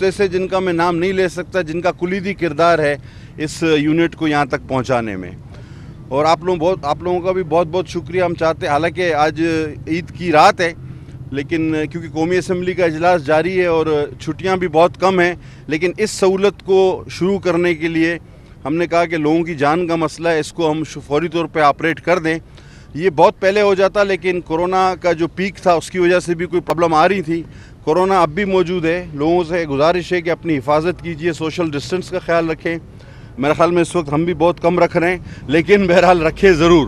दोस्त ऐसे जिनका मैं नाम नहीं ले सकता, जिनका कुलीदी किरदार है इस यूनिट को यहाँ तक पहुँचाने में। और आप लोगों का भी बहुत बहुत शुक्रिया हम चाहते हैं। हालांकि आज ईद की रात है, लेकिन क्योंकि कौमी असम्बली का इजलास जारी है और छुट्टियां भी बहुत कम हैं, लेकिन इस सहूलत को शुरू करने के लिए हमने कहा कि लोगों की जान का मसला है, इसको हम फौरी तौर पे ऑपरेट कर दें। ये बहुत पहले हो जाता, लेकिन कोरोना का जो पीक था उसकी वजह से भी कोई प्रॉब्लम आ रही थी। कोरोना अब भी मौजूद है। लोगों से गुजारिश है कि अपनी हिफाजत कीजिए, सोशल डिस्टेंस का ख्याल रखें। मेरे ख्याल में इस वक्त हम भी बहुत कम रख रहे हैं, लेकिन बहरहाल रखें ज़रूर।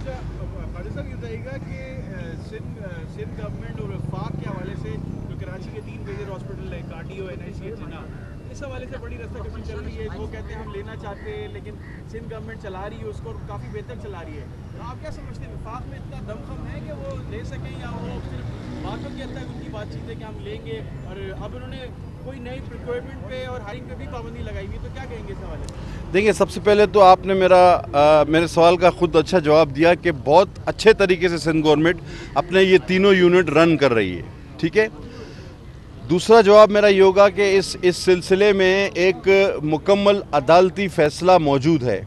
सिंध गवर्नमेंट और वफाक के हवाले से जो कराची के 3 मेजर हॉस्पिटल है, कार्डियो, NICH, जिन्ना, इस हवाले से बड़ी रस्साकशी चल रही है। वो कहते हैं हम लेना चाहते हैं, लेकिन सिंध गवर्नमेंट चला रही है उसको, काफ़ी बेहतर चला रही है। तो आप क्या समझते हैं, वफाक में इतना दमखम है कि वो ले सकें, या वो सिर्फ बातों के हद तक उनकी बातचीत है कि हम लेंगे, और अब उन्होंने कोई नई रिक्वायरमेंट पे और हायरिंग पे भी पाबंदी लगाई हुई, तो क्या कहेंगे इस हवाले से? देखिए, सबसे पहले तो आपने मेरे सवाल का खुद अच्छा जवाब दिया कि बहुत अच्छे तरीके से सिंध गवर्नमेंट अपने ये तीनों यूनिट रन कर रही है, ठीक है। दूसरा जवाब मेरा ये होगा कि इस सिलसिले में एक मुकम्मल अदालती फ़ैसला मौजूद है।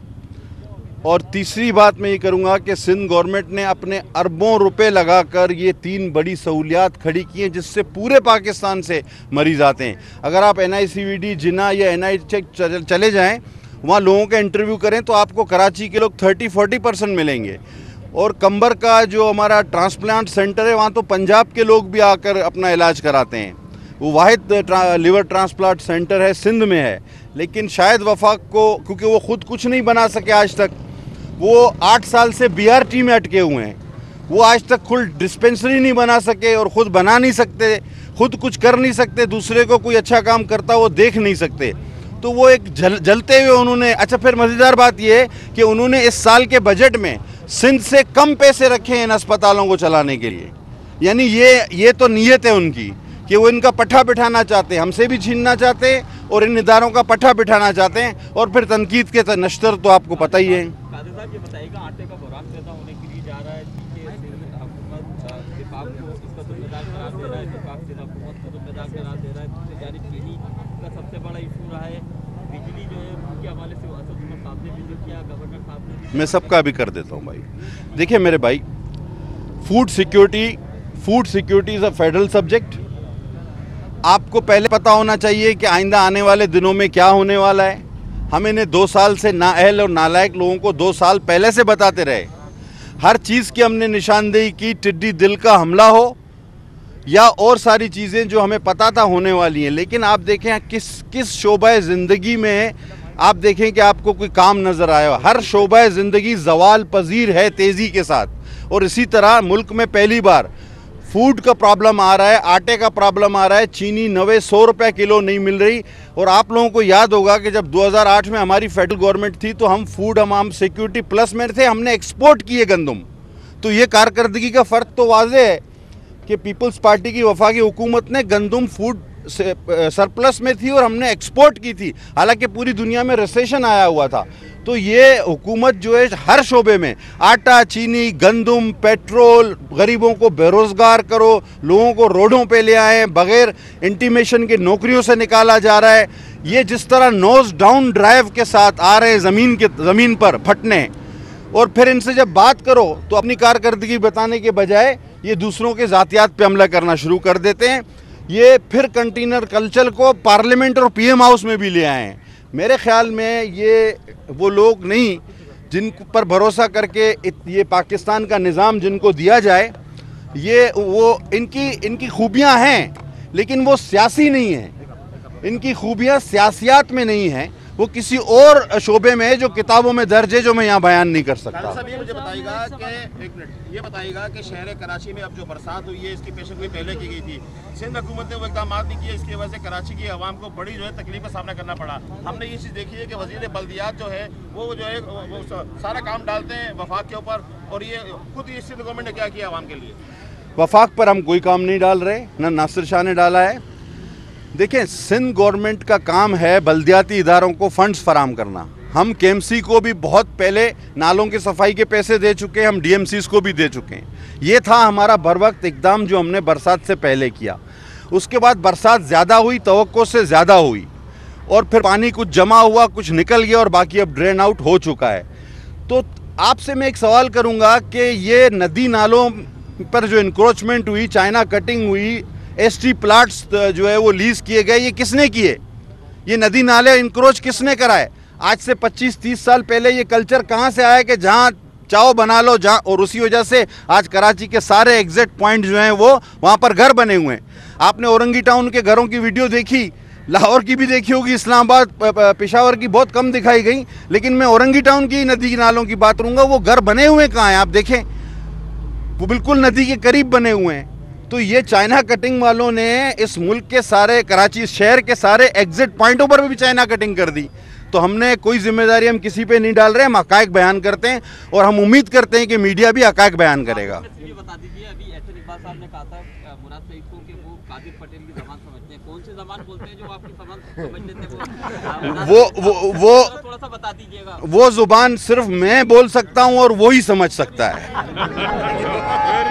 और तीसरी बात मैं ये करूँगा कि सिंध गवर्नमेंट ने अपने अरबों रुपए लगाकर ये 3 बड़ी सहूलियात खड़ी की हैं, जिससे पूरे पाकिस्तान से मरीज़ आते हैं। अगर आप NICVD, जिन्ना या NICH चले जाएं, वहाँ लोगों का इंटरव्यू करें तो आपको कराची के लोग 30-40% मिलेंगे। और कंबर का जो हमारा ट्रांसप्लांट सेंटर है, वहाँ तो पंजाब के लोग भी आकर अपना इलाज कराते हैं। वो वाहिद लिवर ट्रांसप्लांट सेंटर है, सिंध में है। लेकिन शायद वफाक को, क्योंकि वो ख़ुद कुछ नहीं बना सके आज तक, वो 8 साल से BRT में अटके हुए हैं। वो आज तक खुद डिस्पेंसरी नहीं बना सके, और ख़ुद बना नहीं सकते, खुद कुछ कर नहीं सकते, दूसरे को कोई अच्छा काम करता वो देख नहीं सकते। तो वो एक जलते हुए उन्होंने, अच्छा फिर मज़ेदार बात ये है कि उन्होंने इस साल के बजट में सिंध से कम पैसे रखे हैं इन अस्पतालों को चलाने के लिए। यानी ये तो नीयत है उनकी कि वो इनका पट्टा बिठाना चाहते हैं, हमसे भी छीनना चाहते हैं और इन इदारों का पट्टा बिठाना चाहते हैं, और फिर तनकीद के नश्तर तो आपको पता ही है। कादिर साहब, ये बताइएगा, आटे का बुराक पैदा होने के लिए जा रहा है कि हुकूमत विभाग को इसका जिम्मेदार करार दे रहा है, विभाग से हुकूमत को जिम्मेदार करार दे रहा है। दूसरी जानिब चीनी का सबसे बड़ा इशू रहा है, बिजली जो है उनके हवाले से असद उमर साहब ने विजिट किया, गवर्नर साहब ने। मैं सबका भी कर देता हूँ भाई। देखिए मेरे भाई, food security is a federal subject. आपको पहले पता होना चाहिए कि आइंदा आने वाले दिनों में क्या होने वाला है। हम इन्हें 2 साल से नाअहल और नालायक लोगों को 2 साल पहले से बताते रहे। हर चीज़ की हमने निशानदेही की, टिड्डी दिल का हमला हो या और सारी चीज़ें जो हमें पता था होने वाली हैं। लेकिन आप देखें किस शोबे ज़िंदगी में आप देखें कि आपको कोई काम नज़र आया। हर शोबे ज़िंदगी ज़वाल पजीर है तेज़ी के साथ। और इसी तरह मुल्क में पहली बार फूड का प्रॉब्लम आ रहा है, आटे का प्रॉब्लम आ रहा है, चीनी 90-100 रुपये किलो नहीं मिल रही। और आप लोगों को याद होगा कि जब 2008 में हमारी फेडरल गवर्नमेंट थी तो हम सिक्योरिटी प्लस में थे, हमने एक्सपोर्ट किए गंदम। तो ये कारकर्दगी का फ़र्क तो वाज़े है कि पीपल्स पार्टी की वफाकी हुकूमत ने गंदम फूड सरप्लस में थी और हमने एक्सपोर्ट की थी, हालांकि पूरी दुनिया में रिसेशन आया हुआ था। तो ये हुकूमत जो है हर शोबे में आटा, चीनी, गंदम, पेट्रोल, गरीबों को बेरोज़गार करो, लोगों को रोडों पे ले आए, बग़ैर इंटीमेशन के नौकरियों से निकाला जा रहा है। ये जिस तरह नोज़ डाउन ड्राइव के साथ आ रहे हैं ज़मीन पर फटने, और फिर इनसे जब बात करो तो अपनी कारकर्दगी बताने के बजाय ये दूसरों के ज़ातियात पे हमला करना शुरू कर देते हैं। ये फिर कंटेनर कल्चर को पार्लियामेंट और PM हाउस में भी ले आए हैं। मेरे ख्याल में ये वो लोग नहीं जिन पर भरोसा करके ये पाकिस्तान का निज़ाम जिनको दिया जाए, ये वो इनकी खूबियाँ हैं, लेकिन वो सियासी नहीं हैं। इनकी खूबियाँ सियासियात में नहीं हैं, वो किसी और शोबे में है जो किताबों में दर्ज है, जो मैं यहाँ बयान नहीं कर सकता। साहब, ये मुझे बताइएगा कि एक मिनट ये बताइएगा कि शहर कराची में अब जो बरसात हुई है इसकी पेशेंगोई पहले की गई थी, सिंध हुकूमत ने वो इकदाम नहीं किए, इसकी वजह से कराची की आवाम को बड़ी जो है तकलीफ का सामना करना पड़ा। हमने ये चीज़ देखी है कि वज़ीर बल्दियात जो है वो सारा काम डालते हैं वफाक के ऊपर, और ये खुद ही सिंध गवर्नमेंट ने क्या किया आवाम के लिए? वफाक पर हम कोई काम नहीं डाल रहे, ना नासिर शाह ने डाला है। देखें, सिंध गवर्नमेंट का काम है बल्दियाती इदारों को फंड्स फराम करना। हम KMC को भी बहुत पहले नालों की सफाई के पैसे दे चुके हैं, हम DMCs को भी दे चुके हैं। ये था हमारा बर वक्त इकदाम जो हमने बरसात से पहले किया। उसके बाद बरसात ज़्यादा हुई, तवक्को से ज़्यादा हुई, और फिर पानी कुछ जमा हुआ, कुछ निकल गया और बाकी अब ड्रेन आउट हो चुका है। तो आपसे मैं एक सवाल करूंगा कि ये नदी नालों पर जो इंक्रोचमेंट हुई, चाइना कटिंग हुई, एसटी प्लाट्स जो है वो लीज किए गए, ये किसने किए? ये नदी नाले इंक्रोच किसने कराए? आज से 25-30 साल पहले ये कल्चर कहाँ से आया कि जहाँ चाहो बना लो जहाँ, और उसी वजह से आज कराची के सारे एग्जिट पॉइंट जो हैं वो वहाँ पर घर बने हुए हैं। आपने औरंगी टाउन के घरों की वीडियो देखी, लाहौर की भी देखी होगी, इस्लामाबाद, पेशावर की बहुत कम दिखाई गई, लेकिन मैं औरंगी टाउन की नदी नालों की बात करूँगा। वो घर बने हुए कहाँ हैं? आप देखें, वो बिल्कुल नदी के करीब बने हुए हैं। तो ये चाइना कटिंग वालों ने इस मुल्क के सारे, कराची शहर के सारे एग्जिट पॉइंटों पर भी चाइना कटिंग कर दी। तो हमने कोई जिम्मेदारी हम किसी पे नहीं डाल रहे, हम हकायक बयान करते हैं और हम उम्मीद करते हैं कि मीडिया भी हकायक बयान करेगा। ये बता दीजिए, अभी एहसन इकबाल साहब ने कहा था मुराद सईद को कि वो कादिर पटेल की ज़बान समझते हैं। कौन सी ज़बान बोलते हैं जो आपकी ज़बान समझ लेते हैं? वो थोड़ा सा बता दीजिएगा। वो जुबान सिर्फ मैं बोल सकता हूँ और वो ही समझ सकता है।